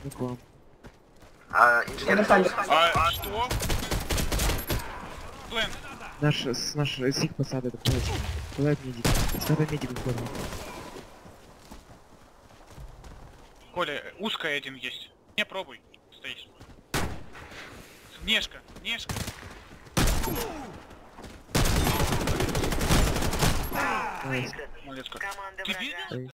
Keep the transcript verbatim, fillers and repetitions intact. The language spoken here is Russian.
Не к вам. А, инженер. А, что? Плен. Наш, с наш, с их посады докладывайте. Давай медик. Ставай медик в форму. Коля, узкая один есть. Не пробуй. Стоишь. Внешка, внешка. Найс. Молодец, как. Команда Ты врага видел?